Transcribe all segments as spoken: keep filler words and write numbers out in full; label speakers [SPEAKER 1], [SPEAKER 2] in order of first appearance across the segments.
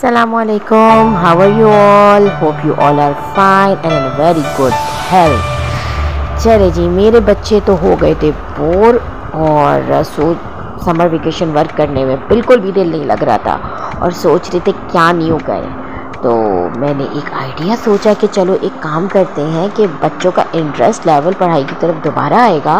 [SPEAKER 1] Assalamualaikum. How are you all? Hope you all are fine and in very good health. चले जी, मेरे बच्चे तो हो गए थे बोर और सोच समर वेकेशन वर्क करने में बिल्कुल भी दिल नहीं लग रहा था और सोच रहे थे क्या न्यू करें। तो मैंने एक आइडिया सोचा कि चलो एक काम करते हैं कि बच्चों का इंटरेस्ट लेवल पढ़ाई की तरफ दोबारा आएगा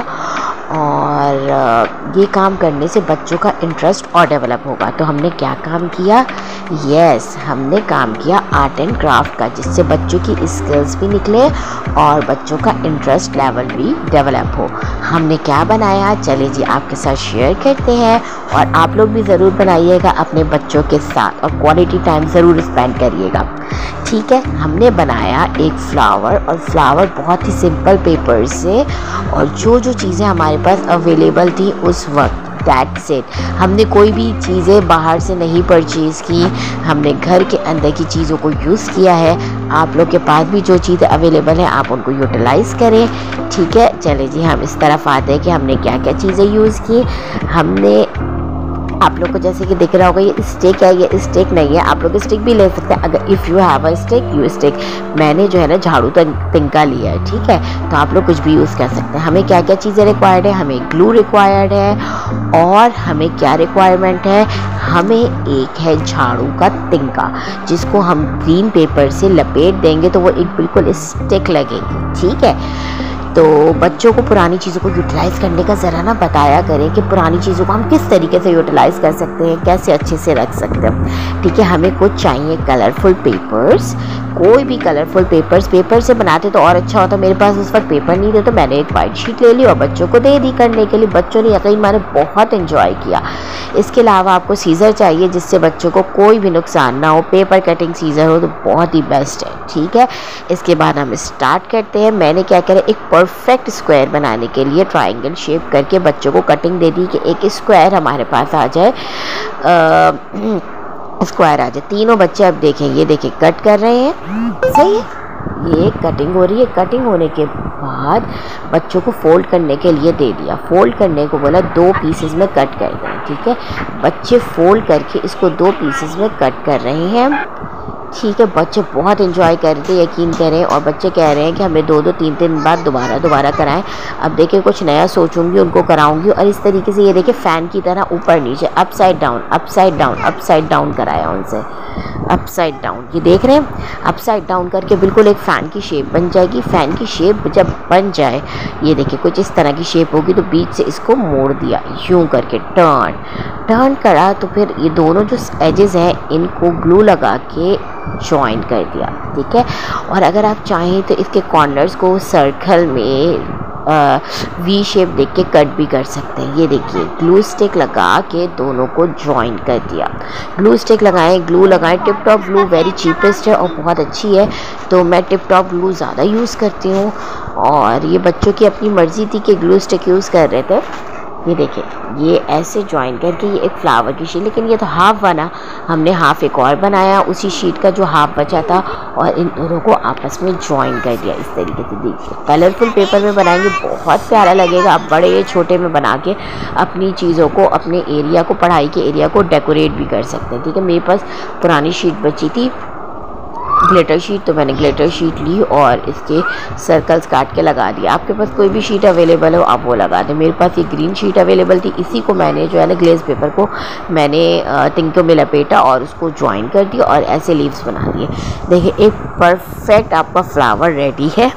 [SPEAKER 1] और ये काम करने से बच्चों का इंटरेस्ट और डेवलप होगा। तो हमने क्या काम किया? यस, हमने काम किया आर्ट एंड क्राफ्ट का, जिससे बच्चों की स्किल्स भी निकले और बच्चों का इंटरेस्ट लेवल भी डेवलप हो। हमने क्या बनाया, चले जी आपके साथ शेयर करते हैं और आप लोग भी ज़रूर बनाइएगा अपने बच्चों के साथ और क्वालिटी टाइम ज़रूर स्पेंड करिएगा, ठीक है। हमने बनाया एक फ्लावर और फ्लावर बहुत ही सिंपल पेपर से और जो जो चीज़ें हमारे पास अवेलेबल थी उस वक्त, दैट्स इट। हमने कोई भी चीज़ें बाहर से नहीं परचेज़ की, हमने घर के अंदर की चीज़ों को यूज़ किया है। आप लोग के पास भी जो चीज़ें अवेलेबल हैं आप उनको यूटिलाइज़ करें, ठीक है। चले जी हम इस तरफ आते हैं कि हमने क्या क्या चीज़ें यूज़ की। हमने आप लोग को जैसे कि दिख रहा होगा ये स्टिक है, ये स्टिक नहीं है, आप लोग स्टिक भी ले सकते हैं अगर if you have a stick you stick. मैंने जो है ना झाड़ू तिनका लिया है, ठीक है। तो आप लोग कुछ भी यूज़ कर सकते हैं। हमें क्या क्या चीज़ें रिक्वायर्ड है? हमें ग्लू रिक्वायर्ड है और हमें क्या रिक्वायरमेंट है? हमें एक है झाड़ू का तिनका, जिसको हम ग्रीन पेपर से लपेट देंगे तो वो एक बिल्कुल स्टिक लगेगी, ठीक है। तो बच्चों को पुरानी चीज़ों को यूटिलाइज़ करने का ज़रा ना बताया करें कि पुरानी चीज़ों को हम किस तरीके से यूटिलाइज़ कर सकते हैं, कैसे अच्छे से रख सकते हैं, ठीक है। हमें कुछ चाहिए कलरफुल पेपर्स, कोई भी कलरफुल पेपर्स। पेपर से बनाते तो और अच्छा होता, मेरे पास उस वक्त पेपर नहीं थे तो मैंने एक वाइट शीट ले ली और बच्चों को दे दी करने के लिए। बच्चों ने यकीन माने बहुत इन्जॉय किया। इसके अलावा आपको सीज़र चाहिए जिससे बच्चों को कोई भी नुकसान ना हो, पेपर कटिंग सीज़र हो तो बहुत ही बेस्ट है, ठीक है। इसके बाद हम स्टार्ट करते हैं। मैंने क्या करा, एक परफेक्ट स्क्वायर बनाने के लिए ट्रायंगल शेप करके बच्चों को कटिंग दे दी कि एक स्क्वायर हमारे पास आ जाए, स्क्वायर आ जाए। तीनों बच्चे अब देखें, ये देखें कट कर रहे हैं, सही है। ये कटिंग हो रही है। कटिंग होने के बाद बच्चों को फोल्ड करने के लिए दे दिया। फोल्ड करने को बोला दो पीसेस में कट कर दें, ठीक है। बच्चे फोल्ड करके इसको दो पीसेस में कट कर रहे हैं, ठीक है। बच्चे बहुत एंजॉय कर रहे थे, यकीन करें। और बच्चे कह रहे हैं कि हमें दो दो तीन तीन बार दोबारा दोबारा कराएं। अब देखिए कुछ नया सोचूंगी, उनको कराऊंगी। और इस तरीके से ये देखिए फ़ैन की तरह ऊपर नीचे, upside down upside down upside down कराया उनसे, अपसाइड डाउन। ये देख रहे हैं, अपसाइड डाउन करके बिल्कुल एक फ़ैन की शेप बन जाएगी। फ़ैन की शेप जब बन जाए, ये देखिए कुछ इस तरह की शेप होगी, तो बीच से इसको मोड़ दिया यूँ करके, टर्न टर्न करा। तो फिर ये दोनों जो एजेस हैं इनको ग्लू लगा के जॉइन कर दिया, ठीक है। और अगर आप चाहें तो इसके कॉर्नर्स को सर्कल में वी शेप देख के कट भी कर सकते हैं। ये देखिए ग्लू स्टिक लगा के दोनों को जॉइन कर दिया। ग्लू स्टिक लगाएं, ग्लू लगाएं। Tip top glue very cheapest है और बहुत अच्छी है, तो मैं टिप टॉप ग्लू ज़्यादा यूज़ करती हूँ। और ये बच्चों की अपनी मर्ज़ी थी कि ग्लू स्टिक यूज़ कर रहे थे। ये देखिए ये ऐसे जॉइन करके ये एक फ्लावर की शीट, लेकिन ये तो हाफ बना, हमने हाफ एक और बनाया उसी शीट का जो हाफ बचा था और इन दोनों को आपस में जॉइन कर दिया इस तरीके से। देखिए कलरफुल पेपर में बनाएंगे बहुत प्यारा लगेगा। आप बड़े छोटे में बना के अपनी चीज़ों को, अपने एरिया को, पढ़ाई के एरिया को डेकोरेट भी कर सकते हैं, ठीक है। मेरे पास पुरानी शीट बची थी ग्लिटर शीट, तो मैंने ग्लिटर शीट ली और इसके सर्कल्स काट के लगा दिया। आपके पास कोई भी शीट अवेलेबल हो आप वो लगा दें। मेरे पास ये ग्रीन शीट अवेलेबल थी, इसी को मैंने जो है ना ग्लेज पेपर को मैंने तिनकों में लपेटा और उसको ज्वाइन कर दिया और ऐसे लीव्स बना दिए। देखिए एक परफेक्ट आपका फ्लावर रेडी है।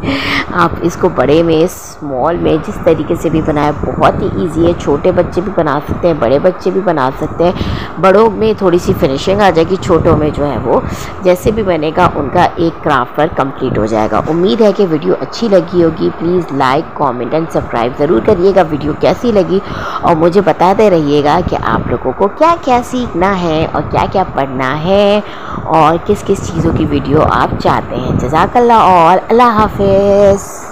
[SPEAKER 1] आप इसको बड़े में, स्मॉल में, जिस तरीके से भी बनाए बहुत ही ईजी है। छोटे बच्चे भी बना सकते हैं, बड़े बच्चे भी बना सकते हैं। बड़ों में थोड़ी सी फिनिशिंग आ जाएगी, छोटों में जो है वो जैसे भी बनेगा उनका एक क्राफ्ट वर्क कंप्लीट हो जाएगा। उम्मीद है कि वीडियो अच्छी लगी होगी। Please like, comment and subscribe ज़रूर करिएगा। वीडियो कैसी लगी और मुझे बताते रहिएगा कि आप लोगों को क्या क्या सीखना है और क्या क्या पढ़ना है और किस किस चीज़ों की वीडियो आप चाहते हैं। जज़ाकल्लाह और अल्लाह हाफ़िज़।